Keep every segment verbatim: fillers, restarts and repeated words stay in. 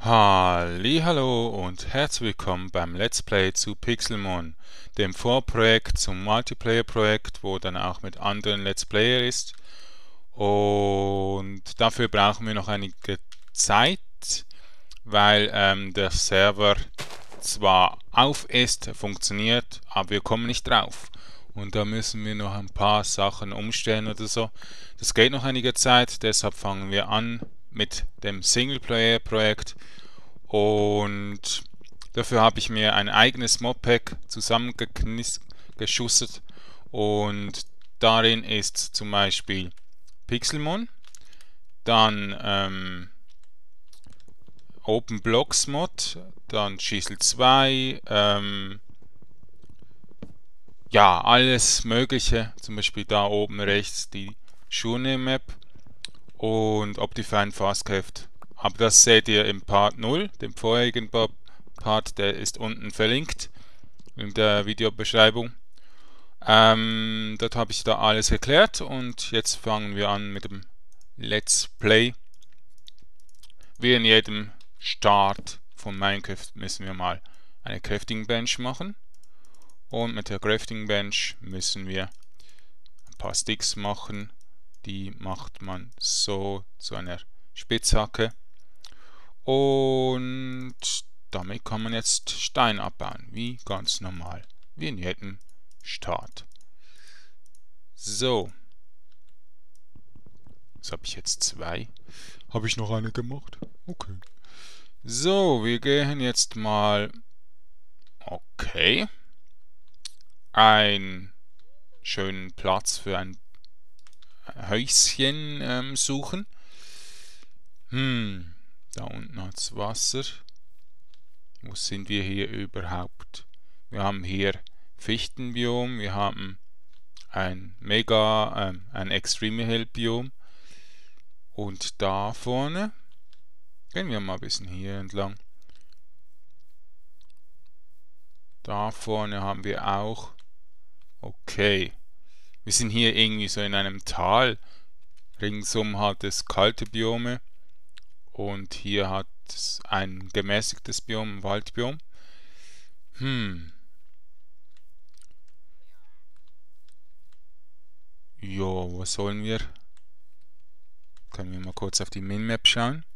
Hallihallo und herzlich willkommen beim Let's Play zu Pixelmon, dem Vorprojekt zum Multiplayer-Projekt, wo dann auch mit anderen Let's Player ist. Und dafür brauchen wir noch einige Zeit, weil ähm, der Server zwar auf ist, funktioniert, aber wir kommen nicht drauf. Und da müssen wir noch ein paar Sachen umstellen oder so. Das geht noch einige Zeit, deshalb fangen wir an mit dem Singleplayer-Projekt. Und dafür habe ich mir ein eigenes Modpack zusammengeschustert und darin ist zum Beispiel Pixelmon, dann ähm, OpenBlocks Mod, dann Schissel zwei, ähm, ja, alles Mögliche, zum Beispiel da oben rechts die Journey Map und Optifine Fastcraft. Aber das seht ihr im Part null, dem vorherigen Part, der ist unten verlinkt in der Videobeschreibung. Ähm, dort habe ich da alles erklärt und jetzt fangen wir an mit dem Let's Play. Wie in jedem Start von Minecraft müssen wir mal eine Crafting Bench machen. Und mit der Crafting Bench müssen wir ein paar Sticks machen. Die macht man so zu einer Spitzhacke. Und damit kann man jetzt Stein abbauen, wie ganz normal, wie in jedem Start. So. Jetzt habe ich jetzt zwei. Habe ich noch eine gemacht? Okay. So, wir gehen jetzt mal. Okay. Einen schönen Platz für ein Häuschen ähm, suchen. Hm. Da unten hat es Wasser. Wo sind wir hier überhaupt? Wir haben hier Fichtenbiom, wir haben ein Mega, ähm, ein Extreme Hill Biom. Und da vorne gehen wir mal ein bisschen hier entlang. Da vorne haben wir auch. Okay. Wir sind hier irgendwie so in einem Tal. Ringsum hat es kalte Biome. Und hier hat es ein gemäßigtes Biom, ein Waldbiom. Hm. Jo, was sollen wir? Können wir mal kurz auf die Minmap schauen.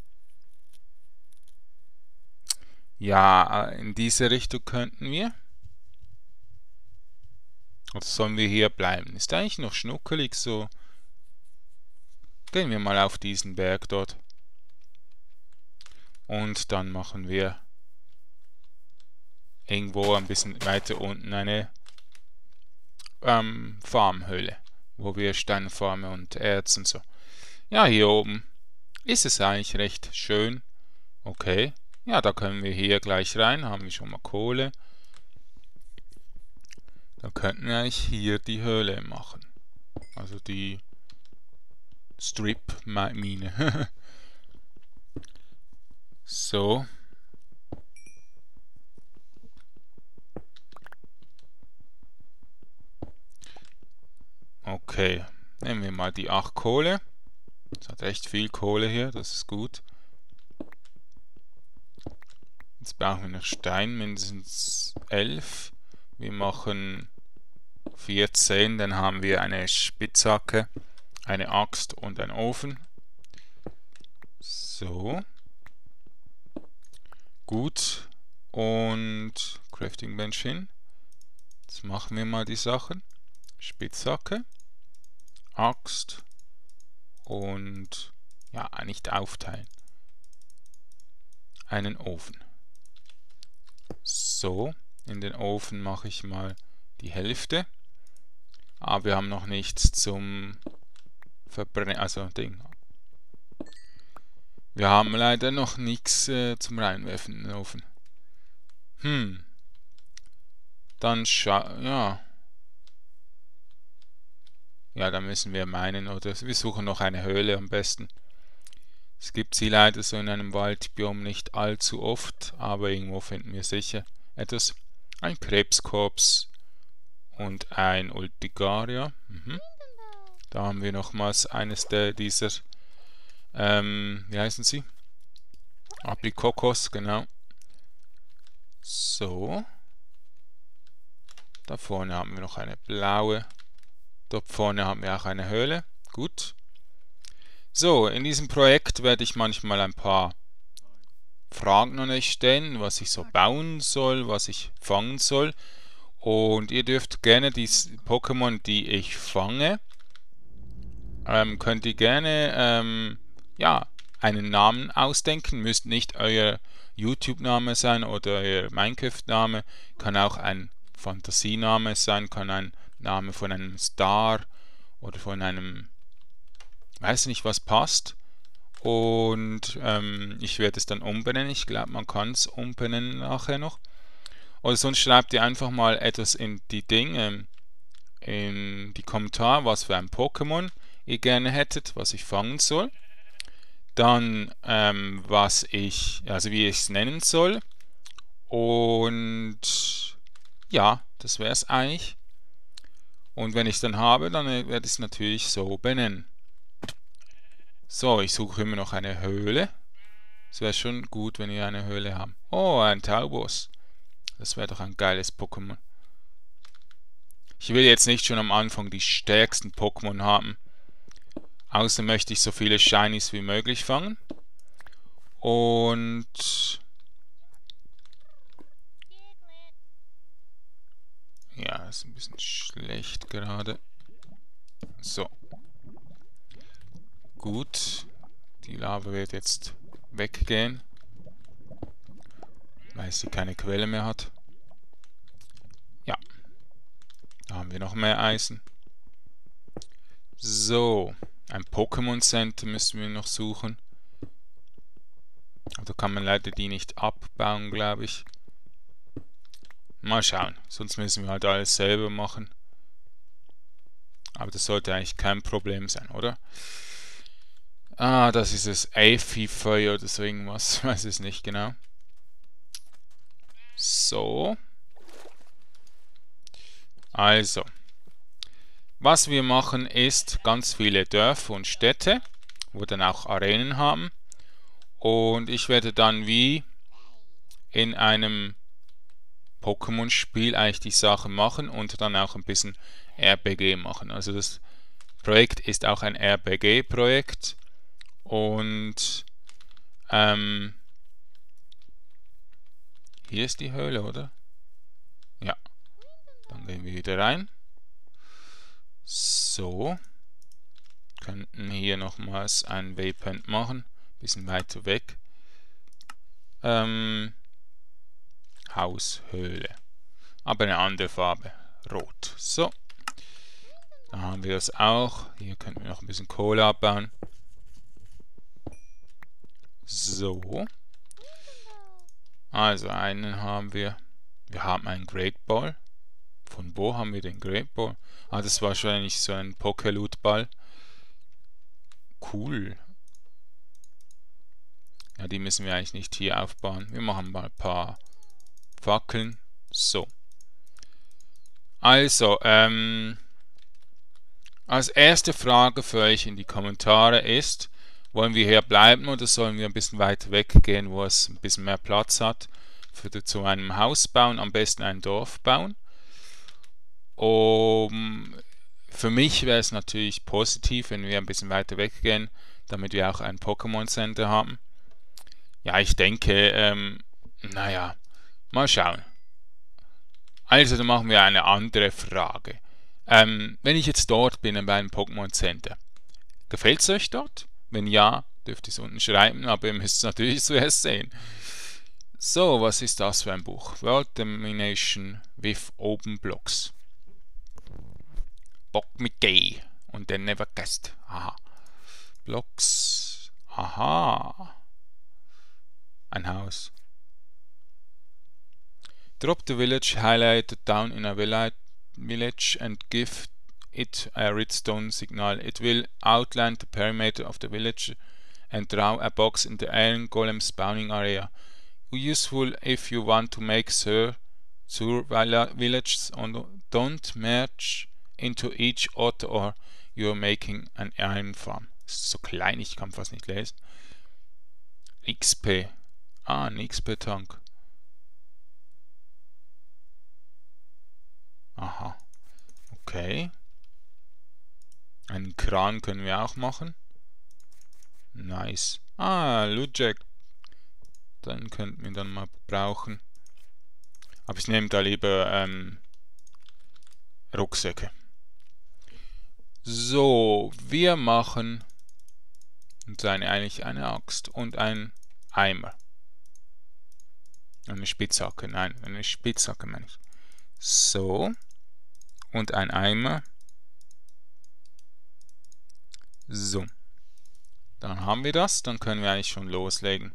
Ja, in diese Richtung könnten wir. Oder sollen wir hier bleiben? Ist eigentlich noch schnuckelig so. Gehen wir mal auf diesen Berg dort. Und dann machen wir irgendwo ein bisschen weiter unten eine ähm, Farmhöhle, wo wir Steine farmen und Erz und so. Ja, hier oben ist es eigentlich recht schön. Okay. Ja, da können wir hier gleich rein. Haben wir schon mal Kohle. Da könnten wir eigentlich hier die Höhle machen. Also die Strip-Mine. So. Okay. Nehmen wir mal die acht Kohle. Es hat echt viel Kohle hier, das ist gut. Jetzt brauchen wir noch Stein, mindestens elf. Wir machen vierzehn, dann haben wir eine Spitzhacke, eine Axt und einen Ofen. So. Gut. Und Crafting Bench hin. Jetzt machen wir mal die Sachen. Spitzhacke, Axt und ja, nicht aufteilen. Einen Ofen. So, in den Ofen mache ich mal die Hälfte. Aber wir haben noch nichts zum Verbrennen, also Ding. Wir haben leider noch nichts äh, zum Reinwerfen in den Ofen. Hm. Dann scha... ja. Ja, da müssen wir meinen, oder wir suchen noch eine Höhle am besten. Es gibt sie leider so in einem Waldbiom nicht allzu oft, aber irgendwo finden wir sicher etwas. Ein Krebskorps und ein Ultigaria. Mhm. Da haben wir nochmals eines der dieser, ähm, wie heißen sie? Aprikokos, genau. So. Da vorne haben wir noch eine blaue. Dort vorne haben wir auch eine Höhle. Gut. So, in diesem Projekt werde ich manchmal ein paar Fragen an euch stellen, was ich so bauen soll, was ich fangen soll. Und ihr dürft gerne die Pokémon, die ich fange, ähm, könnt ihr gerne ähm, ja, einen Namen ausdenken. Müsst nicht euer YouTube-Name sein oder euer Minecraft-Name. Kann auch ein Fantasiename sein, kann ein Name von einem Star oder von einem, weiß nicht, was passt. Und ähm, ich werde es dann umbenennen. Ich glaube, man kann es umbenennen nachher noch. Oder sonst schreibt ihr einfach mal etwas in die Dinge, in die Kommentare, was für ein Pokémon ihr gerne hättet, was ich fangen soll. Dann ähm, was ich, also wie ich es nennen soll. Und ja, das wäre es eigentlich. Und wenn ich es dann habe, dann werde ich es natürlich so benennen. So, ich suche immer noch eine Höhle. Es wäre schon gut, wenn wir eine Höhle haben. Oh, ein Taubos. Das wäre doch ein geiles Pokémon. Ich will jetzt nicht schon am Anfang die stärksten Pokémon haben. Außer möchte ich so viele Shinies wie möglich fangen. Und ja, ist ein bisschen schlecht gerade. So. Gut. Die Lava wird jetzt weggehen, weil sie keine Quelle mehr hat. Ja. Da haben wir noch mehr Eisen. So. Ein Pokémon Center müssen wir noch suchen. Aber da kann man leider die nicht abbauen, glaube ich. Mal schauen. Sonst müssen wir halt alles selber machen. Aber das sollte eigentlich kein Problem sein, oder? Ah, das ist das Aphifeuer oder so irgendwas. Weiß es nicht genau. So. Also. Was wir machen ist ganz viele Dörfer und Städte, wo dann auch Arenen haben. Und ich werde dann wie in einem Pokémon-Spiel eigentlich die Sachen machen und dann auch ein bisschen R P G machen. Also das Projekt ist auch ein R P G-Projekt. Und ähm, hier ist die Höhle, oder? Ja. Dann gehen wir wieder rein. So. Könnten hier nochmals ein Waypoint machen. Bisschen weiter weg. Ähm, Haushöhle. Aber eine andere Farbe. Rot. So. Dann haben wir das auch. Hier könnten wir noch ein bisschen Kohle abbauen. So. Also einen haben wir. Wir haben einen Great Ball. Von wo haben wir den Great Ball? Ah, das war wahrscheinlich so ein Poké-Loot-Ball. Cool. Ja, die müssen wir eigentlich nicht hier aufbauen. Wir machen mal ein paar Fackeln. So. Also, ähm, als erste Frage für euch in die Kommentare ist, wollen wir hier bleiben oder sollen wir ein bisschen weiter weggehen, wo es ein bisschen mehr Platz hat, für zu einem Haus bauen, am besten ein Dorf bauen. Um, für mich wäre es natürlich positiv, wenn wir ein bisschen weiter weggehen, damit wir auch ein Pokémon Center haben. Ja, ich denke, ähm, naja, mal schauen. Also, dann machen wir eine andere Frage. Ähm, wenn ich jetzt dort bin bei einem Pokémon Center, gefällt es euch dort? Wenn ja, dürft ihr es unten schreiben, aber ihr müsst es natürlich zuerst sehen. So, was ist das für ein Buch? World Domination with Open Blocks. Bock mit Gay und then never guessed. Aha. Blocks. Aha. Ein Haus. Drop the village highlighted down in a village and give it a redstone signal. It will outline the perimeter of the village and draw a box in the iron golem spawning area. Useful if you want to make sure your villages don't merge into each other or you're making an iron farm. Das ist so klein, ich kann fast nicht lesen. X P. Ah, nix per Tank. Aha. Okay. Einen Kran können wir auch machen. Nice. Ah, Lootjack. Dann könnten wir dann mal brauchen. Aber ich nehme da lieber ähm, Rucksäcke. So, wir machen uns eine, eigentlich eine Axt und ein Eimer. Eine Spitzhacke, nein, eine Spitzhacke meine ich. So, und ein Eimer. So, dann haben wir das, dann können wir eigentlich schon loslegen.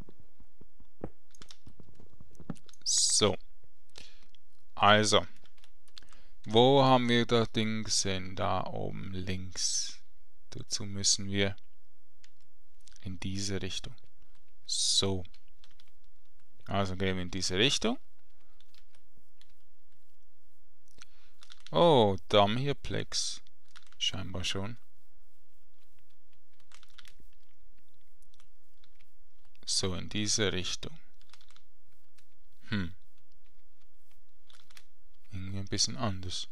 So, also, wo haben wir das Ding gesehen? Da oben links. Dazu müssen wir in diese Richtung. So, also gehen wir in diese Richtung. Oh, Dammhirplex. Scheinbar schon. So, in diese Richtung. Hm. Irgendwie ein bisschen anders.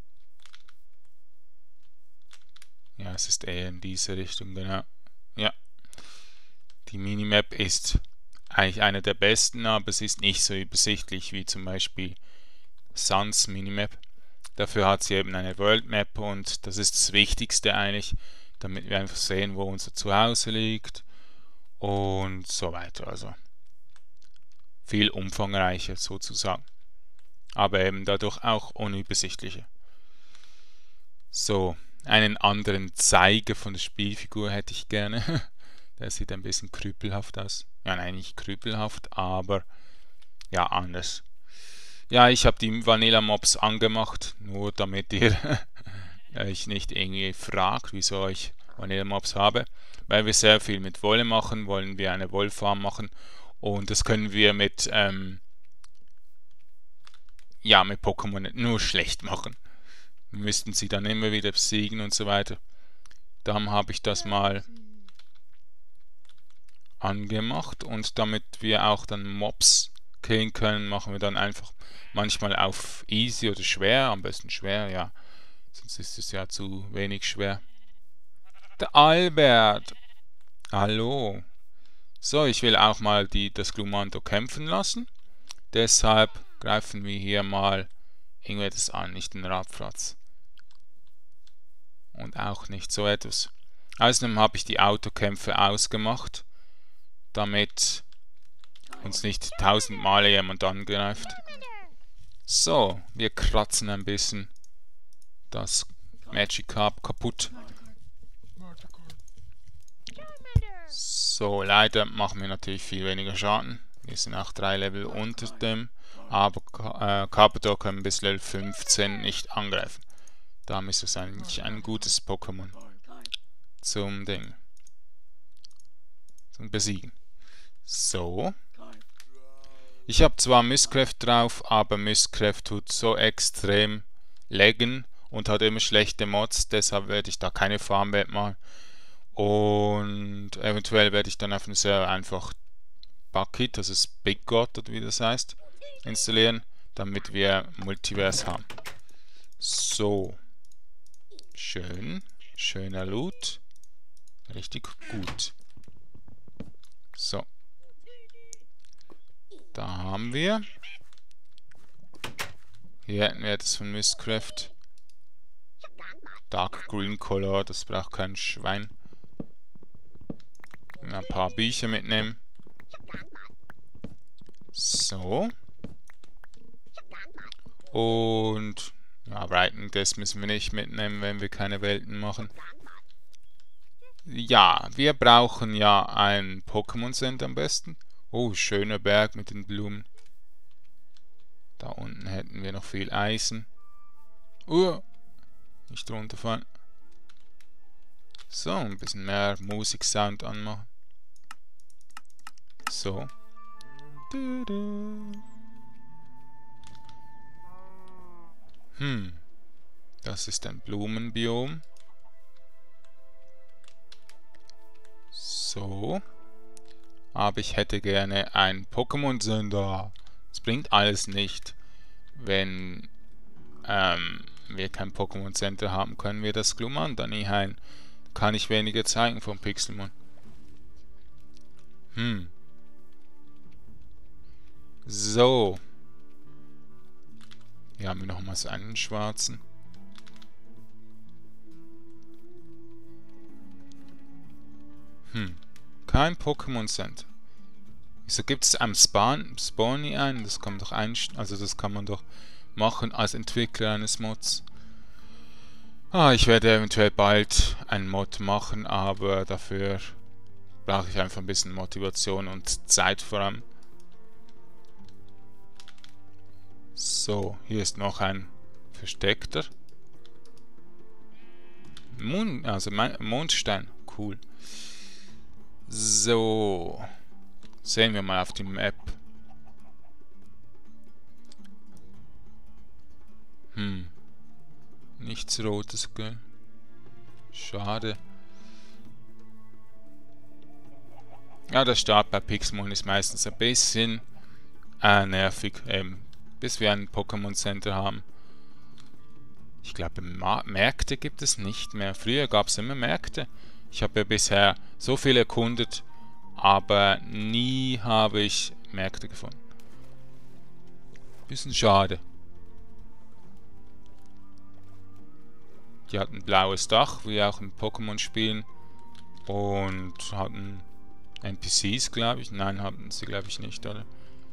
Ja, es ist eher in diese Richtung, genau. Ja. Die Minimap ist eigentlich eine der besten, aber es ist nicht so übersichtlich wie zum Beispiel Suns Minimap. Dafür hat sie eben eine World Map und das ist das Wichtigste eigentlich, damit wir einfach sehen, wo unser Zuhause liegt und so weiter. Also viel umfangreicher sozusagen, aber eben dadurch auch unübersichtlicher. So, einen anderen Zeiger von der Spielfigur hätte ich gerne. Der sieht ein bisschen krüppelhaft aus. Ja, nein, nicht krüppelhaft, aber ja, anders. Ja, ich habe die Vanilla Mobs angemacht, nur damit ihr euch nicht irgendwie fragt, wieso ich Vanilla Mobs habe. Weil wir sehr viel mit Wolle machen, wollen wir eine Wollfarm machen und das können wir mit, ähm, ja, mit Pokémon nur schlecht machen. Wir müssten sie dann immer wieder besiegen und so weiter. Darum habe ich das mal angemacht und damit wir auch dann Mobs killen können, machen wir dann einfach manchmal auf easy oder schwer, am besten schwer, ja, sonst ist es ja zu wenig schwer. Der Albert! Hallo! So, ich will auch mal die, das Glumando kämpfen lassen, deshalb greifen wir hier mal irgendetwas an, nicht den Radfratz. Und auch nicht so etwas. Außerdem habe ich die Autokämpfe ausgemacht, damit uns nicht tausend Male jemand angreift. So, wir kratzen ein bisschen das Magikarp kaputt. So, leider machen wir natürlich viel weniger Schaden. Wir sind auch drei Level unter dem, aber äh, Carpador können bis Level fünfzehn nicht angreifen. Darum ist es eigentlich ein gutes Pokémon zum Ding. Zum Besiegen. So. Ich habe zwar Misscraft drauf, aber Misscraft tut so extrem laggen und hat immer schlechte Mods, deshalb werde ich da keine Farmwelt machen. Und eventuell werde ich dann auf dem Server einfach Bucket, das ist Big God oder wie das heißt, installieren, damit wir Multiverse haben. So. Schön. Schöner Loot. Richtig gut. So. Da haben wir. Hier hätten wir das von Mistcraft. Dark Green Color, das braucht kein Schwein. Ein paar Bücher mitnehmen. So. Und ja, Writing Desk müssen wir nicht mitnehmen, wenn wir keine Welten machen. Ja, wir brauchen ja ein Pokémon Center am besten. Oh, schöner Berg mit den Blumen. Da unten hätten wir noch viel Eisen. Uh, nicht runterfallen. So, ein bisschen mehr Musiksound anmachen. So. Hm. Das ist ein Blumenbiom. So. aber ich hätte gerne ein Pokémon Center. Es bringt alles nicht. Wenn ähm, wir kein Pokémon Center haben, können wir das Glumanda nie heilen. Kann ich weniger zeigen vom Pixelmon. Hm. So. Hier haben wir nochmals einen schwarzen. Hm. Kein Pokémon Center. Wieso gibt es am Spawn, Spawn nie einen? Das kann man doch einstellen. Also das kann man doch machen als Entwickler eines Mods. Ah, ich werde eventuell bald einen Mod machen, aber dafür brauche ich einfach ein bisschen Motivation und Zeit vor allem. So, hier ist noch ein versteckter Mond, also Mondstein. Cool. So. Sehen wir mal auf die Map. Hm. Nichts Rotes, gell? Schade. Ja, der Start bei Pixelmon ist meistens ein bisschen äh, nervig, ähm, bis wir ein Pokémon Center haben. Ich glaube, Märkte gibt es nicht mehr. Früher gab es immer Märkte. Ich habe ja bisher so viel erkundet, aber nie habe ich Märkte gefunden. Bisschen schade. Die hatten ein blaues Dach, wie auch in Pokémon-Spielen. Und hatten N P Cs, glaube ich. Nein, hatten sie, glaube ich, nicht, oder?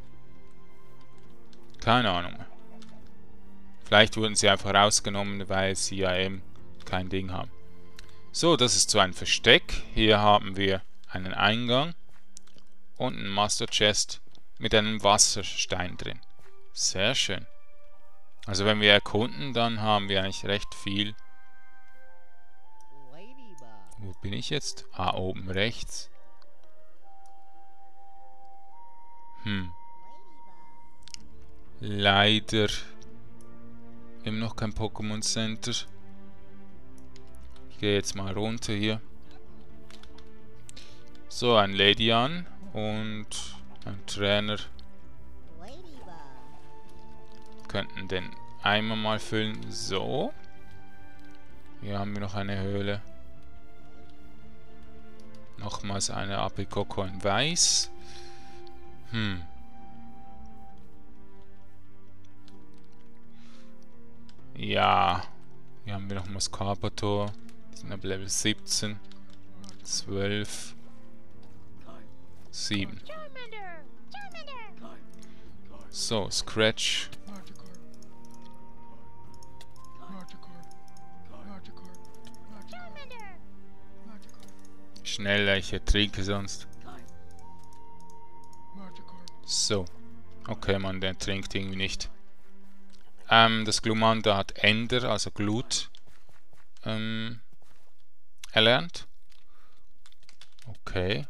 Keine Ahnung. Vielleicht wurden sie einfach rausgenommen, weil sie ja eben kein Ding haben. So, das ist so ein Versteck. Hier haben wir einen Eingang und ein Master Chest mit einem Wasserstein drin. Sehr schön. Also wenn wir erkunden, dann haben wir eigentlich recht viel. Wo bin ich jetzt? Ah, oben rechts. Hm. Leider eben noch kein Pokémon Center. Ich gehe jetzt mal runter hier. So, ein Ledian und ein Trainer. Könnten den Eimer mal füllen. So. Hier haben wir noch eine Höhle. Nochmals eine Aprikoko in Weiß. Hm. Ja. Hier haben wir nochmals Carpathor. Die sind ab Level siebzehn. zwölf. sieben. So, Scratch. Schneller, ich ertrinke sonst. So. Okay, man, der trinkt irgendwie nicht. Ähm, das Glumanda hat Ender, also Glut, ähm, erlernt. Okay.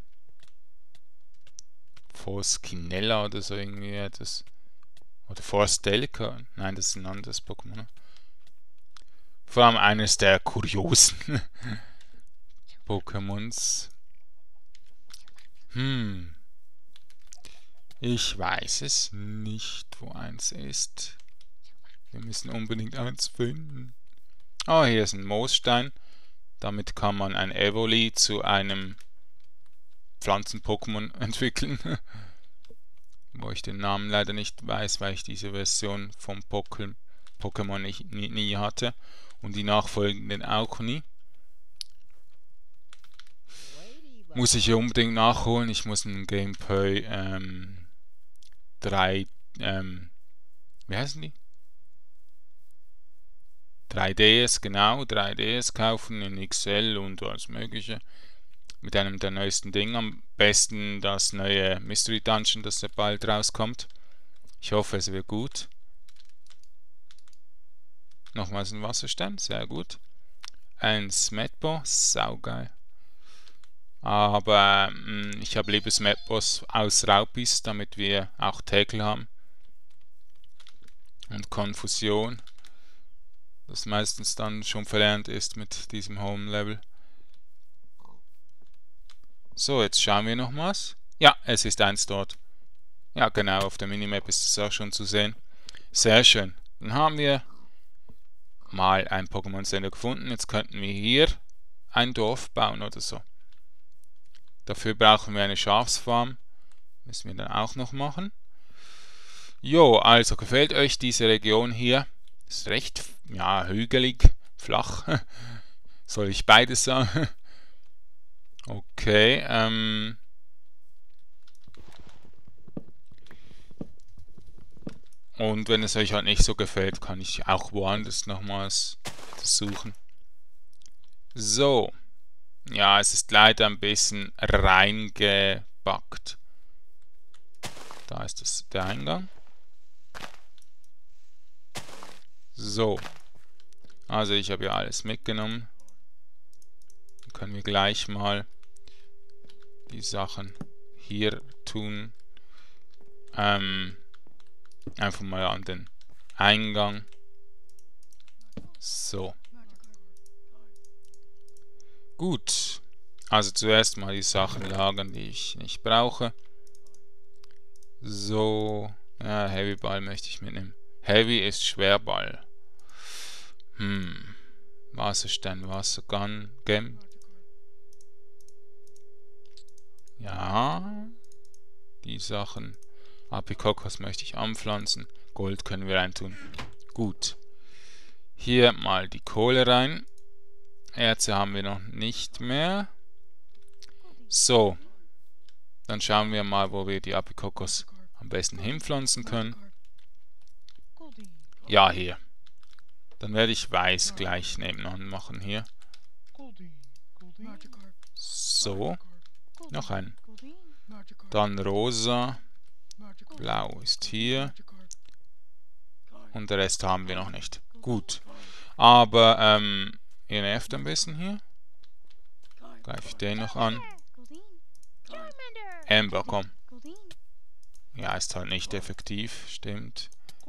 Forskinella oder so irgendwie etwas. Oder Forstelka. Nein, das ist ein anderes Pokémon. Vor allem eines der kuriosen Pokémons. Hm. Ich weiß es nicht, wo eins ist. Wir müssen unbedingt eins finden. Oh, hier ist ein Moosstein. Damit kann man ein Evoli zu einem Pflanzen-Pokémon entwickeln. Wo ich den Namen leider nicht weiß, weil ich diese Version vom Pokémon nie, nie, nie hatte. Und die nachfolgenden auch nie. Muss ich unbedingt nachholen. Ich muss ein Gameplay ähm, drei, ähm, wie heißen die? drei D S, genau, drei D S kaufen in X L und alles mögliche. Mit einem der neuesten Dinge. Am besten das neue Mystery Dungeon, das ja bald rauskommt. Ich hoffe, es wird gut. Nochmals ein Wasserstein, sehr gut. Ein Smetbo, saugeil. Aber mh, ich habe lieber Smetbos aus Raupis, damit wir auch Tackle haben. Und Konfusion. Das meistens dann schon verlernt ist mit diesem Home Level. So, jetzt schauen wir nochmals. Ja, es ist eins dort. Ja, genau, auf der Minimap ist es auch schon zu sehen. Sehr schön. Dann haben wir mal ein Pokémon Center gefunden. Jetzt könnten wir hier ein Dorf bauen oder so. Dafür brauchen wir eine Schafsfarm. Müssen wir dann auch noch machen. Jo, also gefällt euch diese Region hier? Ist recht, ja, hügelig, flach. Soll ich beides sagen? Okay, ähm... Und wenn es euch halt nicht so gefällt, kann ich auch woanders nochmals versuchen. So. Ja, es ist leider ein bisschen reingebackt. Da ist das, der Eingang. So. Also ich habe ja alles mitgenommen. Dann können wir gleich mal die Sachen hier tun. Ähm... Einfach mal an den Eingang. So. Gut. Also zuerst mal die Sachen lagern, die ich nicht brauche. So. Ja, Heavy Ball möchte ich mitnehmen. Heavy ist Schwerball. Hm. Wasserstein, Wassergun, Gem. Ja. Die Sachen. Apikokos möchte ich anpflanzen. Gold können wir reintun. Gut. Hier mal die Kohle rein. Erze haben wir noch nicht mehr. So. Dann schauen wir mal, wo wir die Apikokos am besten hinpflanzen können. Ja, hier. Dann werde ich weiß gleich nebenan machen hier. So. Noch ein. Dann rosa. Blau ist hier. Und der Rest haben wir noch nicht. Gut. Aber, ähm, ihr nervt ein bisschen hier. Greife ich den noch an. Amber, komm. Ja, ist halt nicht effektiv. Stimmt.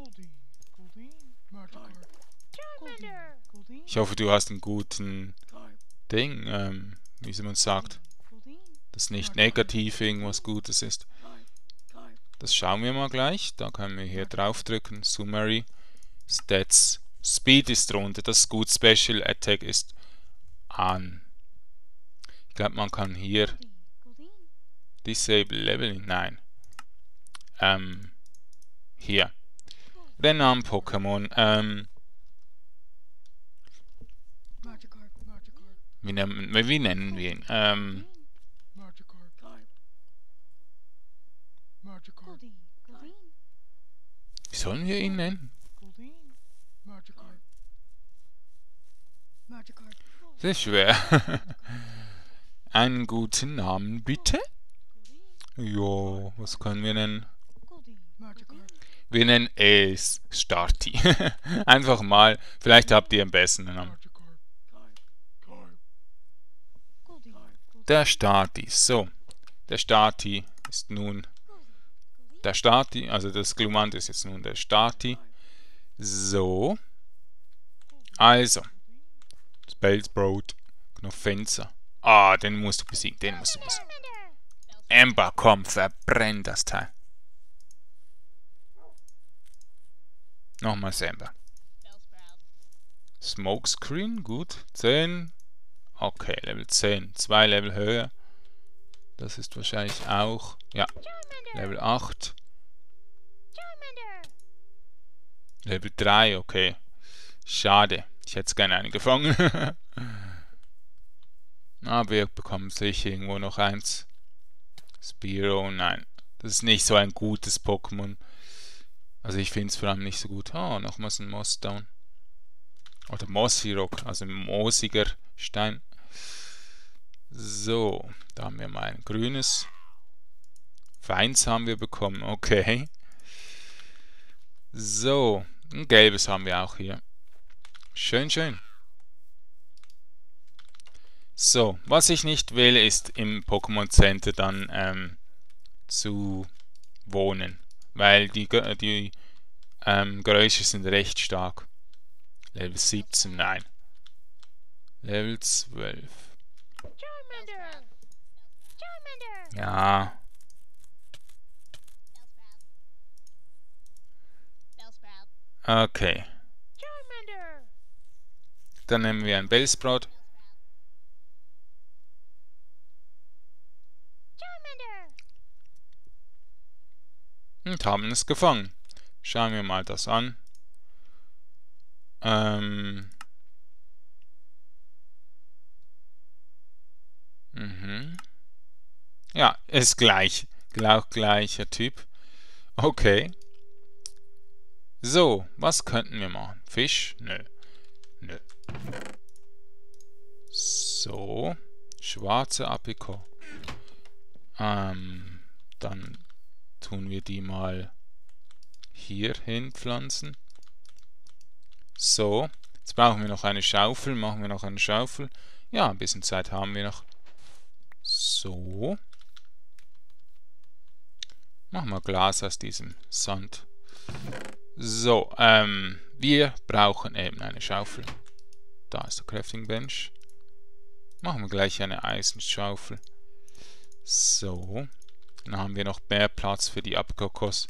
Ich hoffe, du hast einen guten Ding, ähm, wie man sagt. Dass nicht negativ irgendwas Gutes ist. Das schauen wir mal gleich. Da können wir hier draufdrücken. Summary. Stats. Speed ist drunter. Das ist gut. Special Attack ist an. Ich glaube, man kann hier Disable Leveling. Nein. Ähm. Hier. Rennen Pokémon. Ähm. Wie nennen, wie nennen wir ihn? Ähm. Wie sollen wir ihn nennen? Das ist schwer. Einen guten Namen, bitte? Jo, was können wir nennen? Wir nennen es Starty. Einfach mal. Vielleicht habt ihr einen besseren Namen. Der Starty. So. Der Starty ist nun der Starty. Also das Glumand ist jetzt nun der Starty. So. Also. Spellsbrot. Knofenza. Ah, den musst du besiegen. Den musst du besiegen. Amber, komm, verbrenn das Teil. Nochmals Amber. Smokescreen, gut. zehn. Okay, Level zehn. Zwei Level höher. Das ist wahrscheinlich auch. Ja. Level acht. Level drei, okay. Schade. Ich hätte gerne einen gefangen. Aber wir bekommen sicher irgendwo noch eins. Spearow, nein. Das ist nicht so ein gutes Pokémon. Also ich finde es vor allem nicht so gut. Oh, nochmals ein Mossdown. Oder Mossy-Rock, also ein moosiger Stein. So, da haben wir mal ein grünes. Feins haben wir bekommen, okay. So, ein gelbes haben wir auch hier. Schön, schön. So, was ich nicht will, ist im Pokémon Center dann ähm, zu wohnen. Weil die, die ähm, Geräusche sind recht stark. Level siebzehn, nein. Level zwölf. Ja. Okay. Dann nehmen wir ein Bellsprout. Und haben es gefangen. Schauen wir mal das an. Ähm. Mhm. Ja, ist gleich. Auch gleicher Typ. Okay. So, was könnten wir machen? Fisch? Nö. Nö. So. Schwarze Aprikot. Ähm, dann tun wir die mal hier hin pflanzen. So. Jetzt brauchen wir noch eine Schaufel. Machen wir noch eine Schaufel. Ja, ein bisschen Zeit haben wir noch. So. Machen wir Glas aus diesem Sand. So, ähm, wir brauchen eben eine Schaufel. Da ist der Crafting Bench. Machen wir gleich eine Eisenschaufel. So. Dann haben wir noch mehr Platz für die Aprikokos.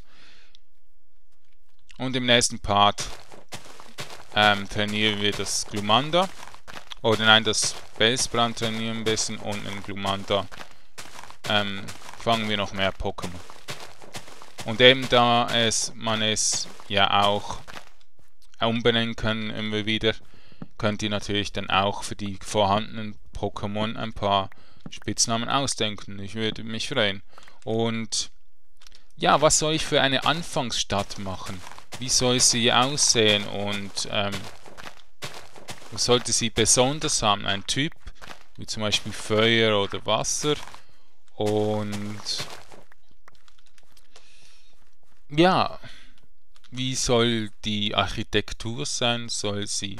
Und im nächsten Part ähm, trainieren wir das Glumanda. Oder nein, das Bellsprout trainieren ein bisschen. Und in Glumanda ähm, fangen wir noch mehr Pokémon. Und eben da es, man es ja auch umbenennen kann immer wieder, könnt ihr natürlich dann auch für die vorhandenen Pokémon ein paar Spitznamen ausdenken. Ich würde mich freuen. Und ja, was soll ich für eine Anfangsstadt machen? Wie soll sie aussehen? Und ähm, was sollte sie besonders haben? Ein Typ, wie zum Beispiel Feuer oder Wasser. Und ja, wie soll die Architektur sein? Soll sie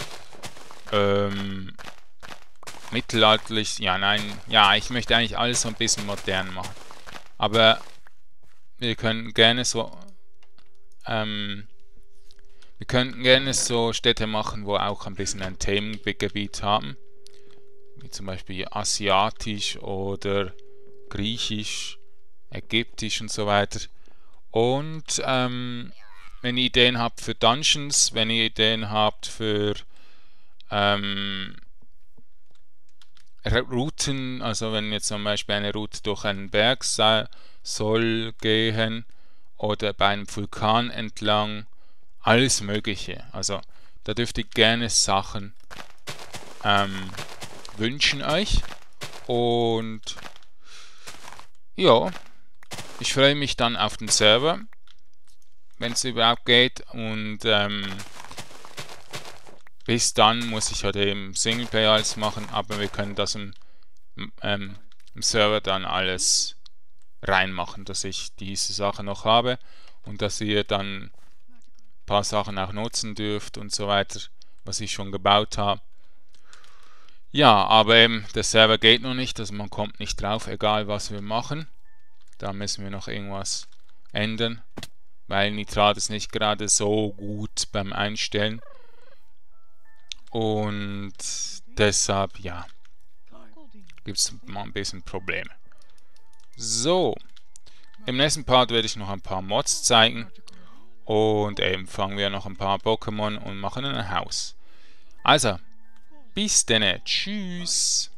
ähm, mittelalterlich? Ja, nein, ja, ich möchte eigentlich alles so ein bisschen modern machen. Aber wir können gerne so, ähm, wir könnten gerne so Städte machen, wo auch ein bisschen ein Themengebiet haben. Wie zum Beispiel asiatisch oder griechisch, ägyptisch und so weiter. Und ähm, wenn ihr Ideen habt für Dungeons, wenn ihr Ideen habt für ähm, Routen, also wenn jetzt zum Beispiel eine Route durch einen Berg sei, soll gehen oder bei einem Vulkan entlang, alles Mögliche. Also da dürft ihr gerne Sachen ähm, wünschen euch. Und ja, ich freue mich dann auf den Server, wenn es überhaupt geht. Und ähm, bis dann muss ich halt eben Singleplayer alles machen, aber wir können das im, ähm, im Server dann alles reinmachen, dass ich diese Sache noch habe und dass ihr dann ein paar Sachen auch nutzen dürft und so weiter, was ich schon gebaut habe. Ja, aber eben der Server geht noch nicht, also man kommt nicht drauf, egal was wir machen. Da müssen wir noch irgendwas ändern, weil Nitrat ist nicht gerade so gut beim Einstellen. Und deshalb, ja, gibt es mal ein bisschen Probleme. So, im nächsten Part werde ich noch ein paar Mods zeigen. Und eben fangen wir noch ein paar Pokémon und machen ein Haus. Also, bis dann, tschüss.